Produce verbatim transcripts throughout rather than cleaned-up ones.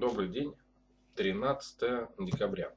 Добрый день, тринадцатое декабря.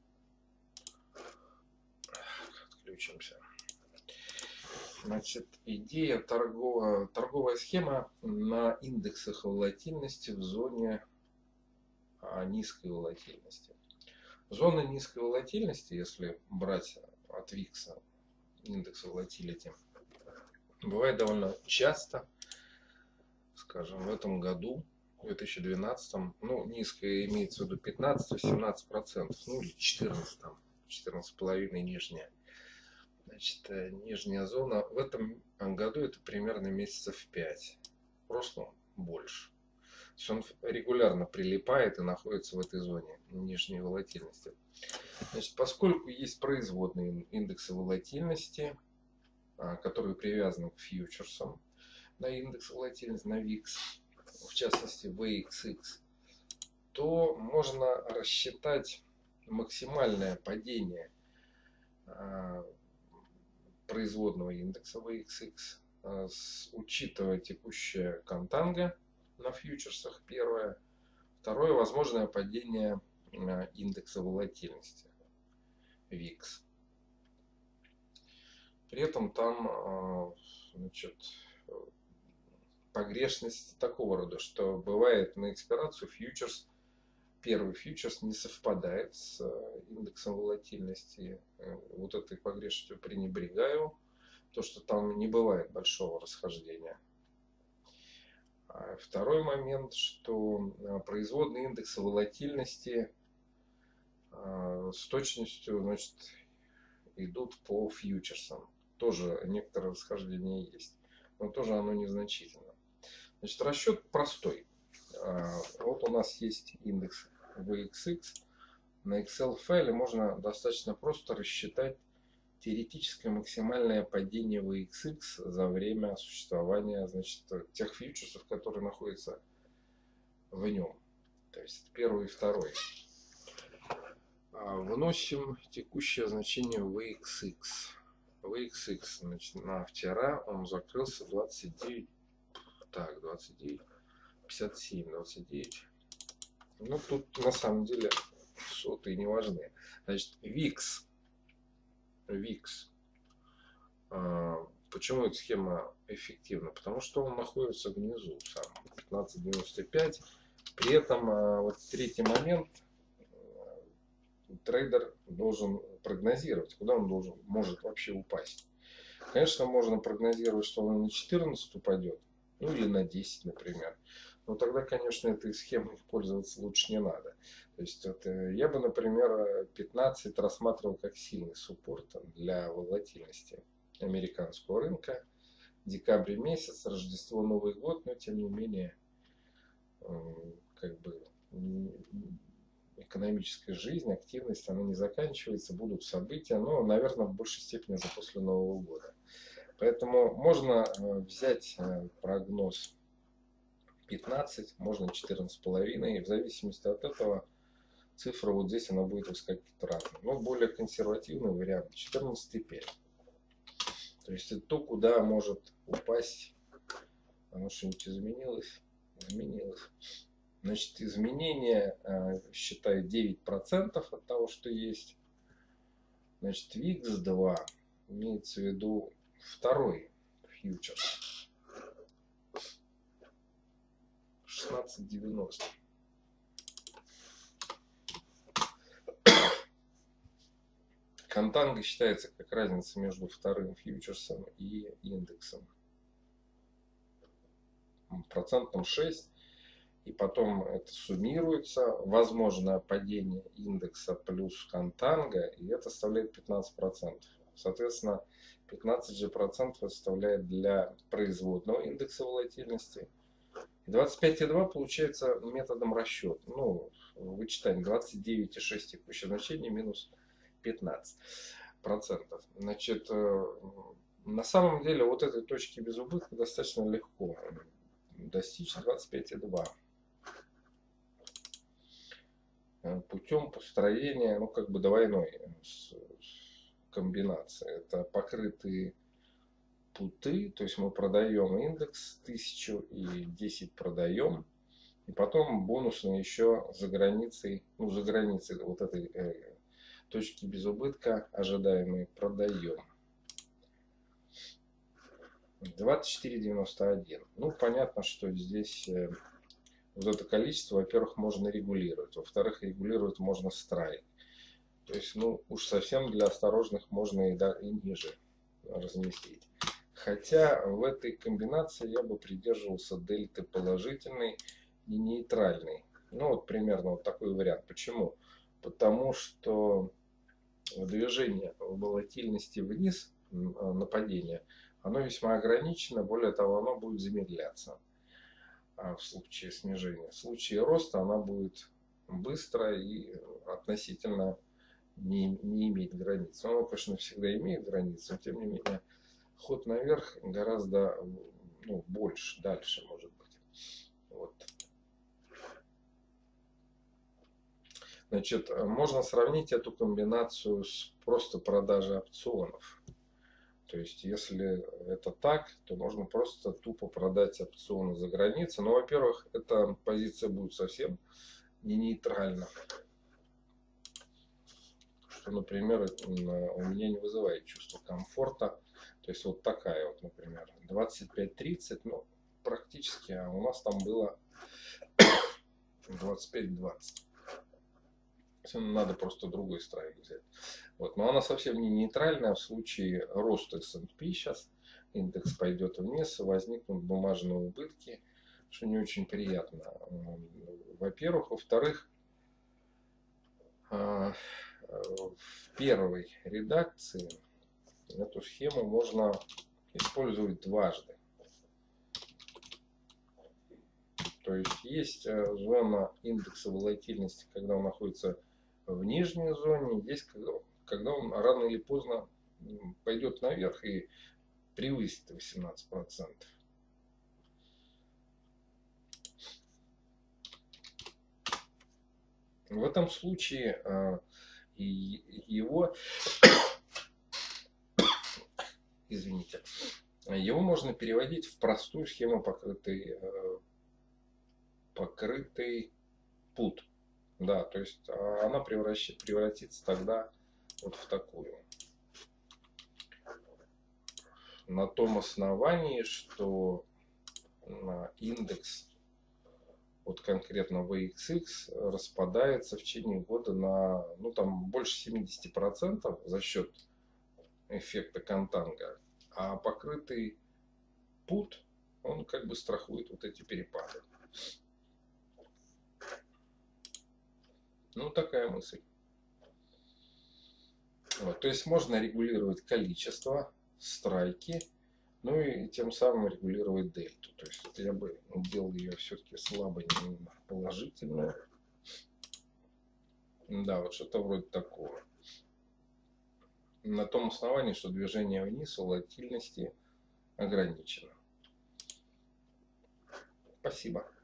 Отключимся. Значит, идея торговая, торговая схема на индексах волатильности в зоне а, низкой волатильности. Зона низкой волатильности, если брать от викс индекс волатилити, бывает довольно часто, скажем, в этом году, в две тысячи двенадцатом, ну, низкая имеется в виду пятнадцать-семнадцать процентов, ну или четырнадцать, там, четырнадцать с половиной нижняя. Значит, нижняя зона в этом году это примерно месяцев пять, в прошлом больше. То есть он регулярно прилипает и находится в этой зоне нижней волатильности. Значит, поскольку есть производные индексы волатильности, которые привязаны к фьючерсам на индекс волатильности, на викс, в частности ви икс икс, то можно рассчитать максимальное падение производного индекса ви икс икс, учитывая текущее контанго на фьючерсах, первое. Второе, возможное падение индекса волатильности викс. При этом там, значит, погрешность такого рода, что бывает на экспирацию фьючерс, первый фьючерс не совпадает с индексом волатильности. Вот этой погрешностью пренебрегаю, то что там не бывает большого расхождения. А второй момент, что производные индексы волатильности с точностью, значит, идут по фьючерсам. Тоже некоторое расхождение есть, но тоже оно незначительно. Значит, расчет простой. Вот у нас есть индекс ви икс икс. На Excel файле можно достаточно просто рассчитать теоретическое максимальное падение ви икс икс за время существования, значит, тех фьючерсов, которые находятся в нем. То есть первый и второй. Выносим текущее значение ви икс икс. ви икс икс, значит, на вчера он закрылся двадцать девять. Так, двадцать девять. пятьдесят семь, двадцать девять. Ну, тут на самом деле сотые не важны. Значит, викс. викс. А, почему эта схема эффективна? Потому что он находится внизу, сам пятнадцать девяносто пять. При этом, а, вот третий момент, трейдер должен прогнозировать, куда он должен, может вообще упасть. Конечно, можно прогнозировать, что он на четырнадцать упадет, ну или на десять, например. Но тогда, конечно, этой схемой пользоваться лучше не надо. То есть это, я бы, например, пятнадцать рассматривал как сильный суппорт для волатильности американского рынка. Декабрь месяц, Рождество, Новый год, но тем не менее, как бы экономическая жизнь, активность, она не заканчивается, будут события, но, наверное, в большей степени уже после Нового года. Поэтому можно взять прогноз пятнадцать, можно четырнадцать с половиной, и в зависимости от этого цифра вот здесь она будет выскакивать разная. Но более консервативный вариант четырнадцать и пять. То есть это то, куда может упасть. Оно что-нибудь изменилось? Изменилось. Значит, изменение, считай, девять процентов от того, что есть. Значит, викс два имеется в виду второй фьючерс. шестнадцать девяносто. Контанго считается как разница между вторым фьючерсом и индексом. Процентом шесть. И потом это суммируется. Возможное падение индекса плюс контанго. И это составляет пятнадцать процентов. Соответственно, пятнадцать же процентов составляет для производного индекса волатильности. двадцать пять и два получается методом расчета. Ну, вычитаем двадцать девять и шесть текущее значение минус пятнадцать процентов. Значит, на самом деле вот этой точки без убытка достаточно легко достичь двадцать пять и два. Путем построения, ну, как бы двойной комбинации. Это покрытые путы, то есть мы продаем индекс тысячу и десять продаем. И потом бонусно еще за границей, ну за границей вот этой э, точки без убытка ожидаемой продаем. двадцать четыре девяносто один. Ну понятно, что здесь э, вот это количество, во-первых, можно регулировать, во-вторых, регулировать можно страйк. То есть, ну, уж совсем для осторожных можно и, да, и ниже разместить. Хотя в этой комбинации я бы придерживался дельты положительной и нейтральной. Ну, вот примерно вот такой вариант. Почему? Потому что движение волатильности вниз, нападение, оно весьма ограничено. Более того, оно будет замедляться в случае снижения. В случае роста она будет быстро и относительно не, не иметь границ. Он, конечно, всегда имеет границы, но тем не менее ход наверх гораздо, ну, больше, дальше может быть. Вот. Значит, можно сравнить эту комбинацию с просто продажей опционов. То есть, если это так, то можно просто тупо продать опционы за границей. Но, во-первых, эта позиция будет совсем не нейтральна. Что, например, у меня не вызывает чувство комфорта. То есть вот такая вот, например, двадцать пять тридцать, ну, практически, а у нас там было двадцать пять двадцать. Надо просто другой страйк взять. Вот. Но она совсем не нейтральная. В случае роста эс энд пи сейчас индекс пойдет вниз, возникнут бумажные убытки, что не очень приятно. Во-первых. Во-вторых, в первой редакции эту схему можно использовать дважды. То есть есть зона индекса волатильности, когда он находится в нижней зоне, есть когда он рано или поздно пойдет наверх и превысит восемнадцать процентов. В этом случае его, извините, его можно переводить в простую схему покрытой, покрытый пут. Да, то есть она превратится тогда вот в такую. На том основании, что индекс, вот конкретно ви икс икс, распадается в течение года на, ну, там больше семидесяти процентов за счет эффекта контанго, а покрытый пут, он как бы страхует вот эти перепады. Ну, такая мысль. Вот, то есть можно регулировать количество, страйки, ну и тем самым регулировать дельту. То есть вот я бы делал ее все-таки слабо положительную. Да, вот что-то вроде такого. На том основании, что движение вниз волатильности ограничено. Спасибо.